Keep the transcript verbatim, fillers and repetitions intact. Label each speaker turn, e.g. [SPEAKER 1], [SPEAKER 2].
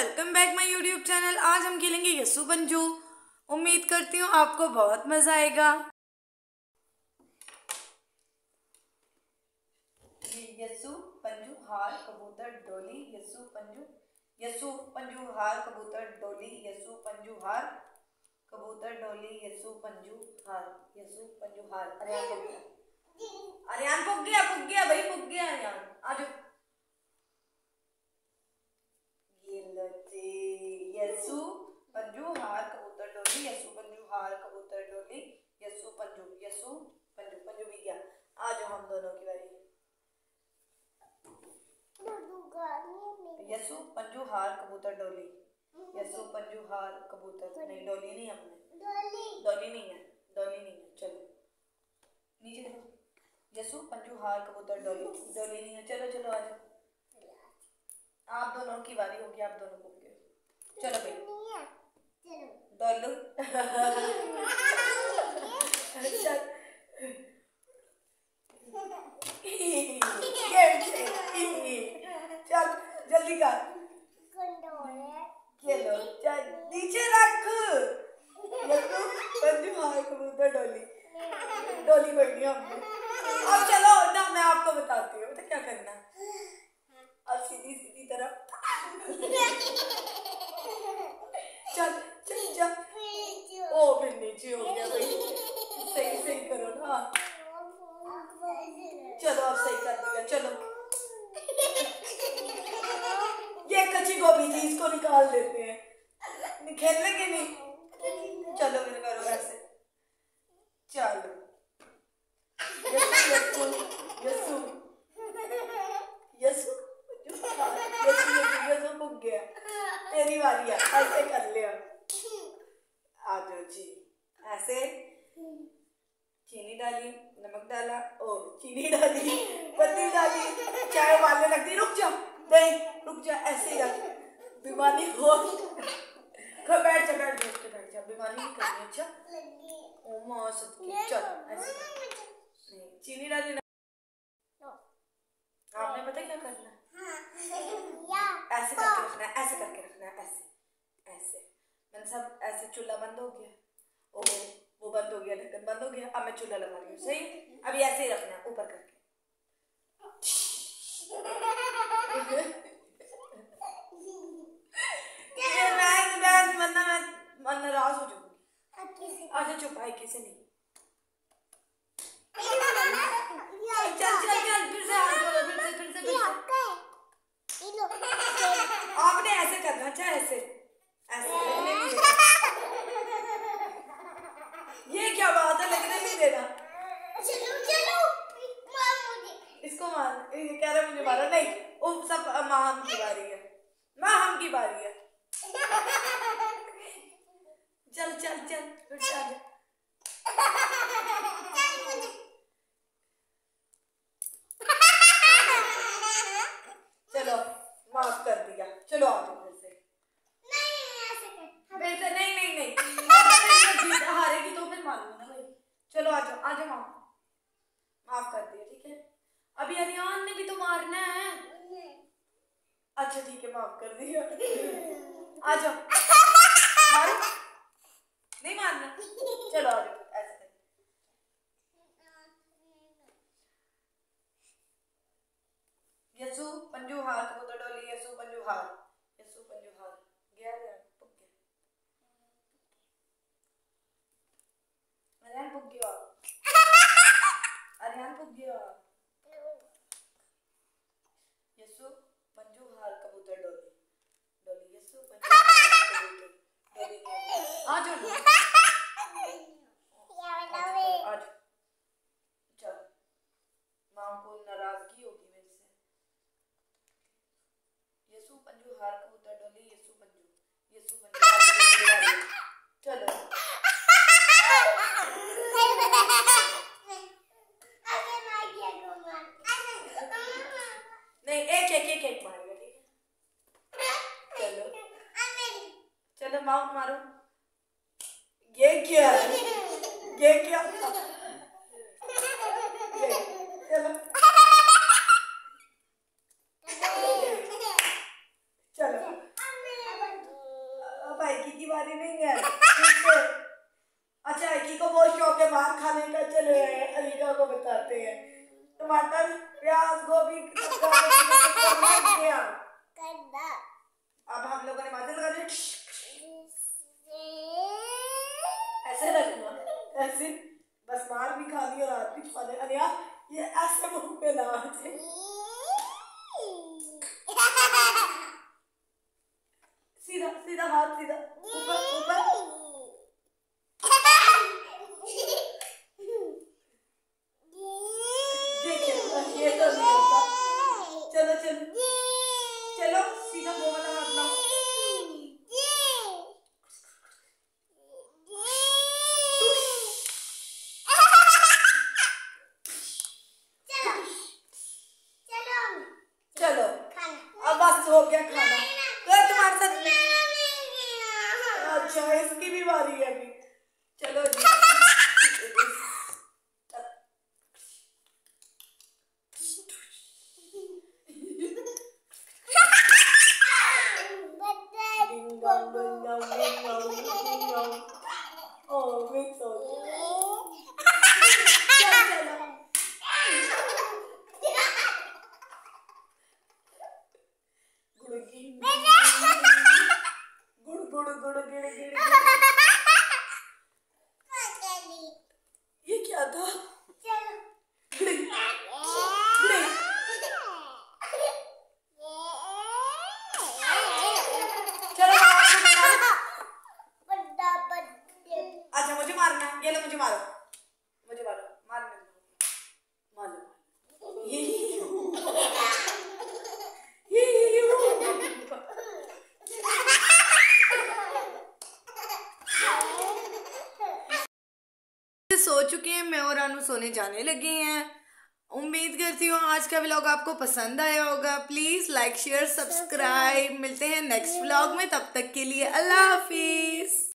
[SPEAKER 1] Welcome back my YouTube channel. आज हम खेलेंगे यस्सू पंजू। उम्मीद करती हूँ आपको बहुत मजा आएगा। यस्सू पंजू हार कबूतर डोली, यस्सू पंजू, यस्सू पंजू हार कबूतर डोली, यस्सू पंजू हार कबूतर डोली, यस्सू पंजू हार, यस्सू पंजू हार। अरियान पुग गया, अरियान पुग गया, पुग गया भाई, पुग गया अरियान। आ जाओ। यस्सू पंजू हार कबूतर डोली, यस्सू पंजू हार कबूतर डोली, यस्सू पंजू, यस्सू पंजू, पंजू भी गया। आ जाओ हम दोनों की बारी। यस्सू पंजू हार कबूतर डोली, यस्सू पंजू हार कबूतर, नहीं डोली नहीं, हमने डोली नहीं है, डोली नहीं है। चलो नीचे देखो। यस्सू पंजू हार कबूतर डोली, डोली नहीं है। चलो चलो आ जाओ, आप दोनों की बारी होगी, आप दोनों को। चलो भाई डोलू चल जल्दी कर, चलो चल नीचे रख। पंजू हार कबूतर डोली, डोली बढ़नी हमने। अब चलो ना, मैं आपको बताती हूँ तो क्या करना। अब सीधी सीधी तरफ चल चल चल। ओ फिर नीचे हो गया भाई, सही सही करो ना। चलो अब सही कर दिया। चलो ये कच्ची गोभी थी, इसको निकाल देते हैं, खेलने के नहीं। चलो फिर करो ऐसे। चलो यस्सू यस्सू यस्सू यस्सू पुग गया। तेरी बारी है, ऐसे कर ले। आ जाओ जी, ऐसे चीनी डाली, नमक डाला, ओ चीनी डाली, पत्ती डाली, चाय उबालने लग दी। रुक जा, नहीं रुक जा, ऐसे ही रख, बीमारी हो। बैठ जा, बैठ जा, बैठ जा, बीमारी नहीं करनी। अच्छा ओ माँ सच्ची। चल ऐसे नहीं, चीनी डाली, आपने पता क्या करना है, ऐसे करके रखना है, ऐसे करके रखना है, ऐसे ऐसे। मैंने सब ऐसे। चूल्हा बंद हो गया, ओ वो बंद हो गया, ढक्कन बंद हो गया। अब मैं चूल्हा लगा रही हूँ, सही। अभी ऐसे ही रखना है, ऊपर करके। मैं मैं वरना मैं मैं नाराज हो जाऊंगी। अच्छा चुप, भाई किसे नहीं। चल चल चल, फिर से हाथ जोड़ो, फिर से फिर से फिर से। आपने ऐसे करना, अच्छा ऐसे ऐसे। ये क्या बात है, लगने नहीं देना। इसको मार, ये कह रहा मुझे मारा। नहीं वो सब माँ हम की बारी है, माँ हम की बारी है। चल चल चल फिर से आ जा। चलो माफ कर दिया। चलो आ जाओ फिर से। नहीं नहीं नहीं नहीं नहीं, हारेगी तो फिर मारूंगा ना भाई। चलो आ जाओ, आ जाओ, माफ माफ कर दिया, ठीक है। अभी अरियान ने भी तो मारना है। अच्छा ठीक है, माफ कर दिया। आ जाओ, मारो, नहीं मारना। चलो आ जाओ, ऐसे यस्सू पंजू हार कबूतर डोली, यस्सू पंजू हार, यस्सू पंजू हार। गया गया पुग गया, अरियान पुग गया, अरियान पुग गया। यस्सू पंजू हार कबूतर डोली, डोली, यस्सू पंजू हार कबूतर डोली। आ जाओ आज। चल माँ को नाराजगी होगी मेरे से। यस्सू पंजू हार कबूतर डोली, यस्सू पंजू, यस्सू पंजू। चलो नहीं, एक एक एक एक मारेगा, ठीक है। चलो चलो माउंट मारो। ये क्या है, ये क्या था? चलो चलो एकी की बारी नहीं है। अच्छा एकी को बहुत शौक है बाहर खाने का, चले अलीका को बताते हैं। टमाटर प्याज गोभी अब हम लोगों ने माथे लगा लिया। ऐसे रखना, ऐसे बस मार भी खा दी और हाथ भी खा दे। अनिया ये ऐसे मुंह पे ना सीधा सीधा हाथ सीधा ऊपर ऊपर। ये तो नहीं होता। चलो चलो चलो सीधा वो वाला हाथ लाओ। चलो अब बस हो गया खाना। तो तुम्हारे साथ अच्छा इसकी भी बारी है अभी। चलो जी गुड़ गुड़ गुड़ गिड़ गिड़। ये क्या था? अच्छा मुझे मारना, ये लो मुझे मारो, मुझे मारो, मारने मारो। ये सो चुके हैं, मैं और अनु सोने जाने लगे हैं। उम्मीद करती हूँ आज का व्लॉग आपको पसंद आया होगा। Please like share subscribe. मिलते हैं नेक्स्ट व्लॉग में, तब तक के लिए अल्लाह हाफिज।